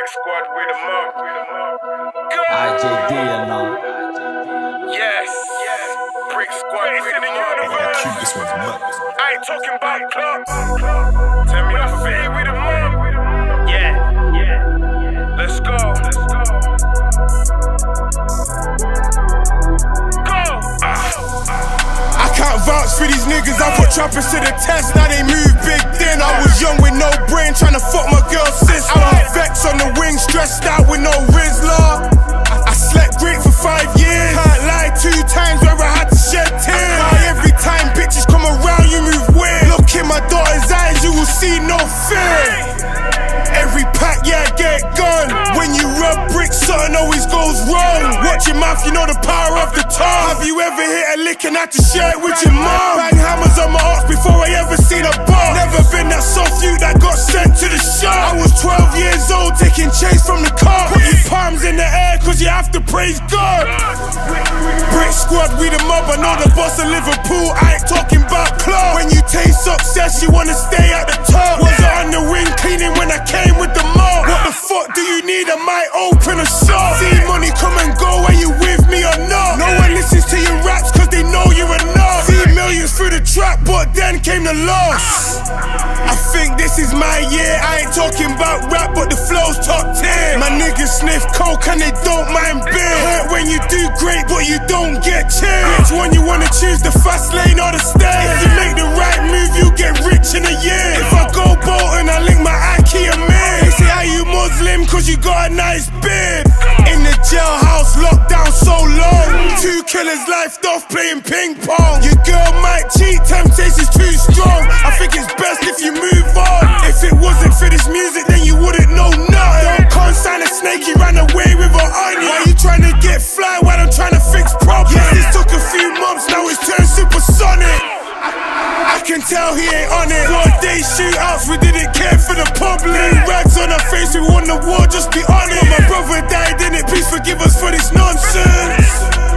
Brick Squad with a mob. IJD, you know. Yes. Brick Squad with a mob. This one's nuts. I ain't talking about clubs. Tell me I'm fit with a mob. Yeah. Let's go. I can't vouch for these niggas, I put trappers to the test, now they move big then. I was young with no brain, tryna fuck my girl's sister. I was vexed on the wing, stressed out with no Rizla. I slept great for 5 years, can't lie, 2 times where I had to shed tears. Every time bitches come around, you move weird. Look in my daughter's eyes, you will see no fear. Every pack, yeah, get gone. When you rub bricks, something always goes wrong. Watch your mouth, you know the power of the tongue. Have you ever hit a lick and had to share it with your mom? Bang hammers on my arse before I ever seen a bar. Never been that soft you that got sent to the shop. I was 12 years old taking chase from the car. Put your palms in the air cause you have to praise God. Brick Squad, we the mob, I know the boss of Liverpool. I ain't talking about club. When you taste success, you wanna stay at the top. Was I on the wing cleaning when I came with the mob? What the fuck do you need? I might open a shop. See money come and go, are you with me or not? No one listens to your raps cause they know you're enough. See millions through the trap, but then came the loss. I think this is my year, I ain't talking about rap, but the flow's top 10. My niggas sniff coke and they don't mind beer. Hurt when you do great, but you don't get cheered. Which one you wanna choose, the fast lane or the stairs? If you make the right move, you get rich in a year. If I go Bolton, I link my IKEA man. They say, are you Muslim cause you got a nice beard? In the jailhouse, locked down so long. 2 killers lifed off playing ping pong. Your girl might cheat, temptation's too strong. I think it's best if you move on. If it wasn't for this music, then you wouldn't know nothing. Don't consign a snake, he ran away with an onion. Why you trying to get fly while I'm trying to fix problems? Yeah, this took a few months, now it's turned supersonic. I can tell he ain't on it. 4-day shootouts, we didn't care for the public. Rags on our face, we won the war, just be honest. When my brother died in it, please forgive us for this nonsense.